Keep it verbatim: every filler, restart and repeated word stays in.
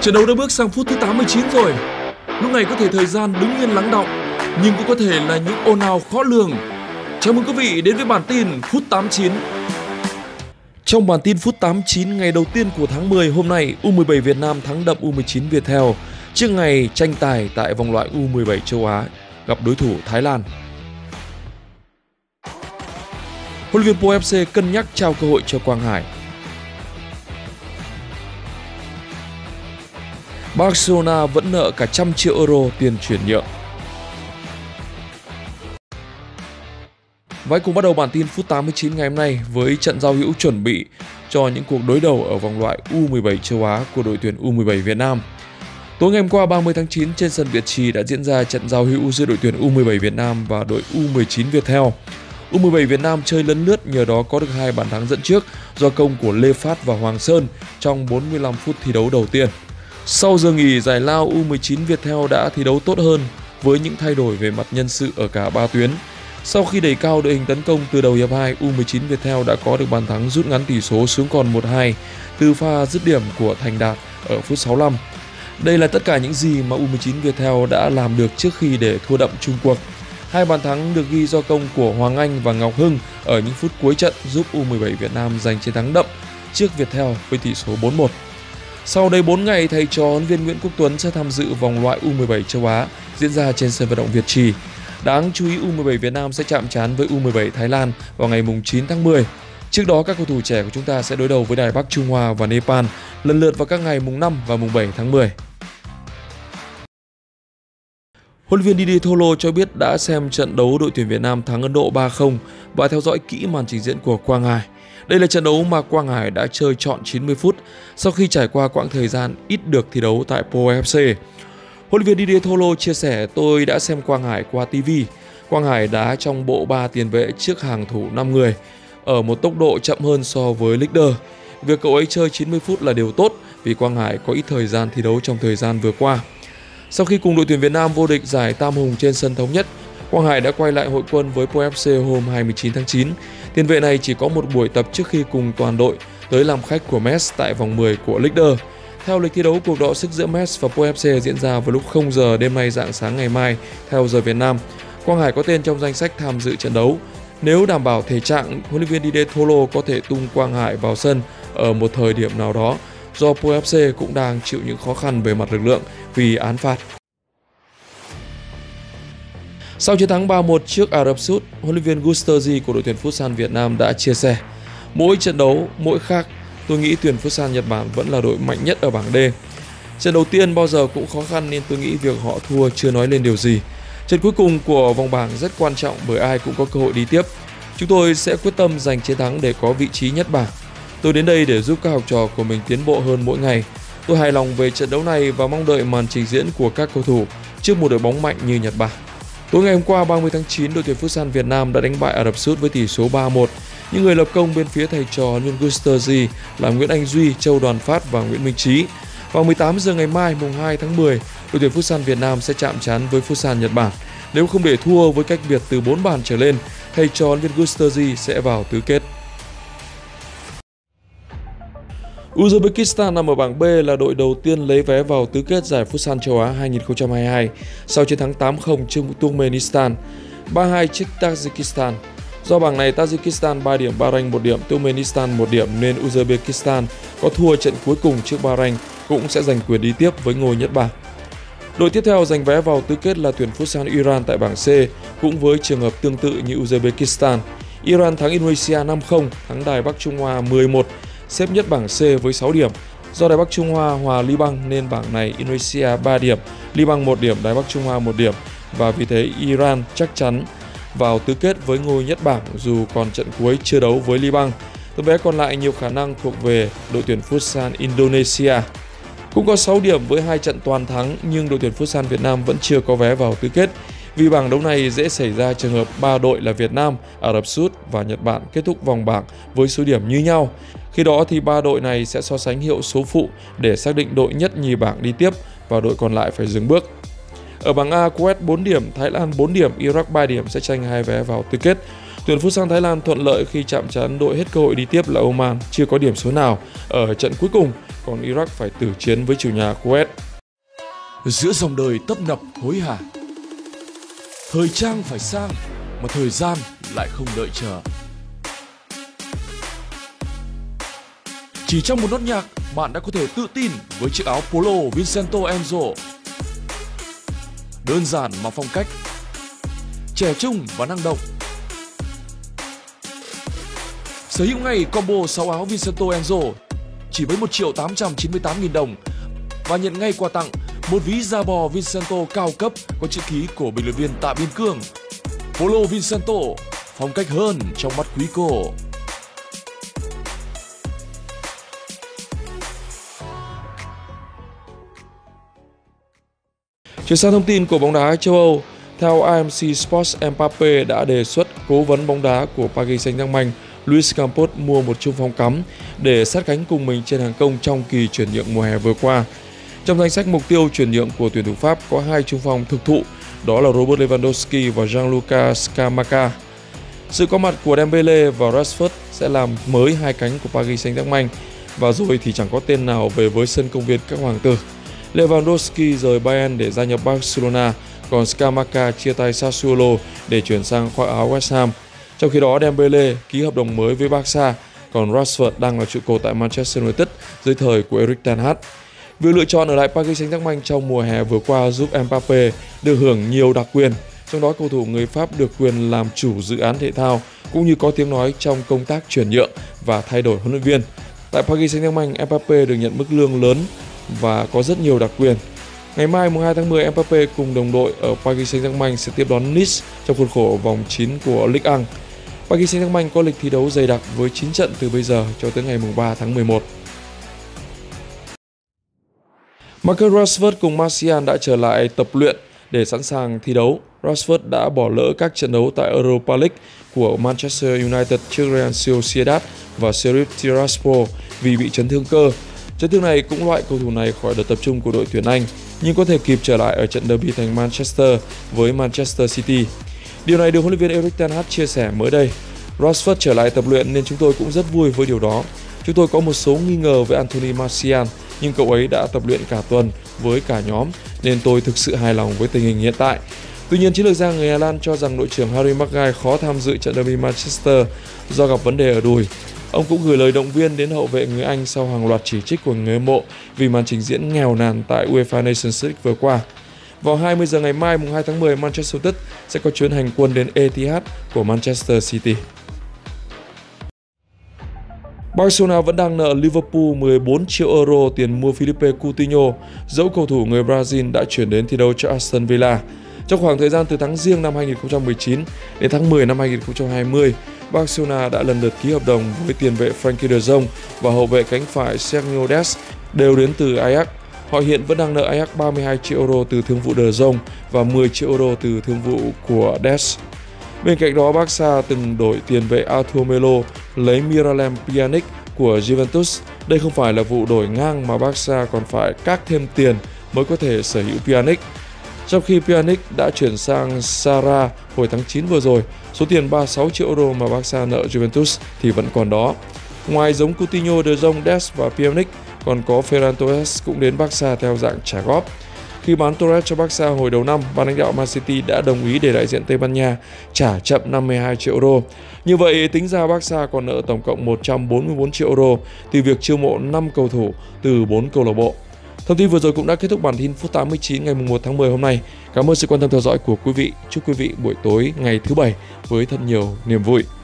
Trận đấu đã bước sang phút thứ tám mươi chín rồi. Lúc này có thể thời gian đứng yên lắng đọng, nhưng cũng có thể là những ồn ào khó lường. Chào mừng quý vị đến với bản tin phút tám mươi chín. Trong bản tin phút tám mươi chín ngày đầu tiên của tháng mười hôm nay, U mười bảy Việt Nam thắng đậm U mười chín Viettel trước ngày tranh tài tại vòng loại U mười bảy châu Á gặp đối thủ Thái Lan. Huấn luyện viên pê ô ép xê cân nhắc trao cơ hội cho Quang Hải. Barcelona vẫn nợ cả trăm triệu euro tiền chuyển nhượng. Và cùng bắt đầu bản tin phút tám mươi chín ngày hôm nay với trận giao hữu chuẩn bị cho những cuộc đối đầu ở vòng loại U mười bảy châu Á của đội tuyển U mười bảy Việt Nam. Tối ngày hôm qua ba mươi tháng chín trên sân Việt Trì đã diễn ra trận giao hữu giữa đội tuyển U mười bảy Việt Nam và đội U mười chín Viettel. U mười bảy Việt Nam chơi lấn lướt, nhờ đó có được hai bàn thắng dẫn trước do công của Lê Phát và Hoàng Sơn trong bốn mươi lăm phút thi đấu đầu tiên. Sau giờ nghỉ giải lao, U mười chín Viettel đã thi đấu tốt hơn với những thay đổi về mặt nhân sự ở cả ba tuyến. Sau khi đẩy cao đội hình tấn công từ đầu hiệp hai, U mười chín Viettel đã có được bàn thắng rút ngắn tỷ số xuống còn một hai từ pha dứt điểm của Thành Đạt ở phút sáu mươi lăm. Đây là tất cả những gì mà U mười chín Viettel đã làm được trước khi để thua đậm chung cuộc. Hai bàn thắng được ghi do công của Hoàng Anh và Ngọc Hưng ở những phút cuối trận giúp U mười bảy Việt Nam giành chiến thắng đậm trước Viettel với tỷ số bốn một. Sau đây bốn ngày, thầy trò huấn luyện viên Nguyễn Quốc Tuấn sẽ tham dự vòng loại U mười bảy châu Á diễn ra trên sân vận động Việt Trì. Đáng chú ý, U mười bảy Việt Nam sẽ chạm trán với U mười bảy Thái Lan vào ngày chín tháng mười. Trước đó, các cầu thủ trẻ của chúng ta sẽ đối đầu với Đài Bắc Trung Hoa và Nepal lần lượt vào các ngày mùng năm và mùng bảy tháng mười. Huấn luyện viên Didier Tholo cho biết đã xem trận đấu đội tuyển Việt Nam thắng Ấn Độ ba không và theo dõi kỹ màn trình diễn của Quang Hải. Đây là trận đấu mà Quang Hải đã chơi trọn chín mươi phút sau khi trải qua quãng thời gian ít được thi đấu tại pê ô ép xê. Huấn luyện viên Didier Tholo chia sẻ: "Tôi đã xem Quang Hải qua ti vi. Quang Hải đá trong bộ ba tiền vệ trước hàng thủ năm người ở một tốc độ chậm hơn so với leader. Việc cậu ấy chơi chín mươi phút là điều tốt vì Quang Hải có ít thời gian thi đấu trong thời gian vừa qua." Sau khi cùng đội tuyển Việt Nam vô địch giải Tam Hùng trên sân Thống Nhất, Quang Hải đã quay lại hội quân với pê ô ép xê hôm hai mươi chín tháng chín. Tiền vệ này chỉ có một buổi tập trước khi cùng toàn đội tới làm khách của Metz tại vòng mười của leader. Theo lịch thi đấu, cuộc đọ sức giữa Metz và pê ô ép xê diễn ra vào lúc không giờ đêm nay rạng sáng ngày mai theo giờ Việt Nam. Quang Hải có tên trong danh sách tham dự trận đấu. Nếu đảm bảo thể trạng, huấn luyện viên Didier Tholo có thể tung Quang Hải vào sân ở một thời điểm nào đó, do pê ô ép xê cũng đang chịu những khó khăn về mặt lực lượng vì án phạt. Sau chiến thắng ba một trước Ả Rập Xê Út, huấn luyện viên Gustoji của đội tuyển Futsal Việt Nam đã chia sẻ: "Mỗi trận đấu mỗi khác, tôi nghĩ tuyển Futsal Nhật Bản vẫn là đội mạnh nhất ở bảng D. Trận đầu tiên bao giờ cũng khó khăn nên tôi nghĩ việc họ thua chưa nói lên điều gì. Trận cuối cùng của vòng bảng rất quan trọng bởi ai cũng có cơ hội đi tiếp. Chúng tôi sẽ quyết tâm giành chiến thắng để có vị trí nhất bảng. Tôi đến đây để giúp các học trò của mình tiến bộ hơn mỗi ngày. Tôi hài lòng về trận đấu này và mong đợi màn trình diễn của các cầu thủ trước một đội bóng mạnh như Nhật Bản." Tối ngày hôm qua ba mươi tháng chín, đội tuyển Futsal Việt Nam đã đánh bại Ả Rập Xê Út với tỷ số ba một. Những người lập công bên phía thầy trò huấn luyện viên Gustoji là Nguyễn Anh Duy, Châu Đoàn Phát và Nguyễn Minh Trí. Vào mười tám giờ ngày mai mùng hai tháng mười, đội tuyển Futsal Việt Nam sẽ chạm trán với Futsal Nhật Bản. Nếu không để thua với cách biệt từ bốn bàn trở lên, thầy trò huấn luyện viên Gustoji sẽ vào tứ kết. Uzbekistan nằm ở bảng B là đội đầu tiên lấy vé vào tứ kết giải Futsal châu Á hai không hai hai sau chiến thắng tám không trước Turkmenistan, ba hai trước Tajikistan. Do bảng này Tajikistan ba điểm, Bahrain một điểm, Turkmenistan một điểm nên Uzbekistan có thua trận cuối cùng trước Bahrain cũng sẽ giành quyền đi tiếp với ngôi nhất bảng. Đội tiếp theo giành vé vào tứ kết là tuyển Futsal Iran tại bảng C, cũng với trường hợp tương tự như Uzbekistan. Iran thắng Indonesia năm không, thắng Đài Bắc Trung Hoa mười một, xếp nhất bảng C với sáu điểm. Do Đài Bắc Trung Hoa hòa Liban nên bảng này Indonesia ba điểm, Liban một điểm, Đài Bắc Trung Hoa một điểm và vì thế Iran chắc chắn vào tứ kết với ngôi nhất bảng dù còn trận cuối chưa đấu với Liban. Tấm vé còn lại nhiều khả năng thuộc về đội tuyển Futsal Indonesia. Cũng có sáu điểm với hai trận toàn thắng nhưng đội tuyển Futsal Việt Nam vẫn chưa có vé vào tứ kết. Vì bảng đấu này dễ xảy ra trường hợp ba đội là Việt Nam, Ả Rập Xê Út và Nhật Bản kết thúc vòng bảng với số điểm như nhau. Khi đó thì ba đội này sẽ so sánh hiệu số phụ để xác định đội nhất nhì bảng đi tiếp và đội còn lại phải dừng bước. Ở bảng A, Kuwait bốn điểm, Thái Lan bốn điểm, Iraq ba điểm sẽ tranh hai vé vào tứ kết. Tuyển Futsal Thái Lan thuận lợi khi chạm trán đội hết cơ hội đi tiếp là Oman, chưa có điểm số nào ở trận cuối cùng còn Iraq phải tử chiến với chủ nhà Kuwait. Giữa dòng đời tấp nập hối hả, thời trang phải sang mà thời gian lại không đợi chờ. Chỉ trong một nốt nhạc, bạn đã có thể tự tin với chiếc áo polo Vincenzo Enzo. Đơn giản mà phong cách, trẻ trung và năng động. Sở hữu ngay combo sáu áo Vincenzo Enzo chỉ với một triệu tám trăm chín mươi tám nghìn đồng và nhận ngay quà tặng một ví da bò Vincenzo cao cấp có chữ ký của bình luận viên Tạ Biên Cương. Polo Vincenzo, phong cách hơn trong mắt quý cô. Chuyển sang thông tin của bóng đá châu Âu, theo i em xê Sports, Mbappé đã đề xuất cố vấn bóng đá của Paris Saint-Germain Luis Campos mua một trung phong cắm để sát cánh cùng mình trên hàng công trong kỳ chuyển nhượng mùa hè vừa qua. Trong danh sách mục tiêu chuyển nhượng của tuyển thủ Pháp có hai trung phong thực thụ, đó là Robert Lewandowski và Gianluca Scamacca. Sự có mặt của Dembele và Rashford sẽ làm mới hai cánh của Paris Saint-Germain, và rồi thì chẳng có tên nào về với sân công viên các hoàng tử. Lewandowski rời Bayern để gia nhập Barcelona, còn Scamacca chia tay Sassuolo để chuyển sang khoác áo West Ham. Trong khi đó, Dembele ký hợp đồng mới với Barca, còn Rashford đang là trụ cột tại Manchester United dưới thời của Erik ten Hag. Việc lựa chọn ở lại Paris Saint-Germain trong mùa hè vừa qua giúp Mbappé được hưởng nhiều đặc quyền, trong đó cầu thủ người Pháp được quyền làm chủ dự án thể thao cũng như có tiếng nói trong công tác chuyển nhượng và thay đổi huấn luyện viên. Tại Paris Saint-Germain, Mbappé được nhận mức lương lớn và có rất nhiều đặc quyền. Ngày mai mùng hai tháng mười, Mbappé cùng đồng đội ở Paris Saint-Germain sẽ tiếp đón Nice trong khuôn khổ vòng chín của Ligue một. Paris Saint-Germain có lịch thi đấu dày đặc với chín trận từ bây giờ cho tới ngày mùng ba tháng mười một. Marcus Rashford cùng Martial đã trở lại tập luyện để sẵn sàng thi đấu. Rashford đã bỏ lỡ các trận đấu tại Europa League của Manchester United trước Real Sociedad và Sheriff Tiraspol vì bị chấn thương cơ. Chấn thương này cũng loại cầu thủ này khỏi đợt tập trung của đội tuyển Anh, nhưng có thể kịp trở lại ở trận derby thành Manchester với Manchester City. Điều này được huấn luyện viên Erik ten Hag chia sẻ mới đây. Rashford trở lại tập luyện nên chúng tôi cũng rất vui với điều đó. Chúng tôi có một số nghi ngờ với Anthony Martial, nhưng cậu ấy đã tập luyện cả tuần với cả nhóm nên tôi thực sự hài lòng với tình hình hiện tại. Tuy nhiên, chiến lược gia người Hà Lan cho rằng đội trưởng Harry Maguire khó tham dự trận derby Manchester do gặp vấn đề ở đùi. Ông cũng gửi lời động viên đến hậu vệ người Anh sau hàng loạt chỉ trích của người hâm mộ vì màn trình diễn nghèo nàn tại UEFA Nations League vừa qua. Vào hai mươi giờ ngày mai mùng hai tháng mười, Manchester United sẽ có chuyến hành quân đến Etihad của Manchester City. Barcelona vẫn đang nợ Liverpool mười bốn triệu euro tiền mua Philippe Coutinho, dẫu cầu thủ người Brazil đã chuyển đến thi đấu cho Aston Villa. Trong khoảng thời gian từ tháng Giêng năm hai nghìn không trăm mười chín đến tháng mười năm hai nghìn không trăm hai mươi, Barcelona đã lần lượt ký hợp đồng với tiền vệ Frenkie de Jong và hậu vệ cánh phải Sergio Dest đều đến từ Ajax. Họ hiện vẫn đang nợ Ajax ba mươi hai triệu euro từ thương vụ de Jong và mười triệu euro từ thương vụ của Dest. Bên cạnh đó, Barca từng đổi tiền vệ Arthur Melo lấy Miralem Pjanic của Juventus. Đây không phải là vụ đổi ngang mà Barca còn phải các thêm tiền mới có thể sở hữu Pjanic. Trong khi Pjanic đã chuyển sang Sara hồi tháng chín vừa rồi, số tiền ba mươi sáu triệu euro mà Barca nợ Juventus thì vẫn còn đó. Ngoài giống Coutinho, de Jong, Dest và Pjanic, còn có Ferran Torres cũng đến Barca theo dạng trả góp. Khi bán Torres cho Barca hồi đầu năm, ban lãnh đạo Man City đã đồng ý để đại diện Tây Ban Nha trả chậm năm mươi hai triệu euro. Như vậy, tính ra Barca còn nợ tổng cộng một trăm bốn mươi bốn triệu euro từ việc chiêu mộ năm cầu thủ từ bốn câu lạc bộ. Thông tin vừa rồi cũng đã kết thúc bản tin phút tám mươi chín ngày mùng một tháng mười hôm nay. Cảm ơn sự quan tâm theo dõi của quý vị. Chúc quý vị buổi tối ngày thứ Bảy với thật nhiều niềm vui.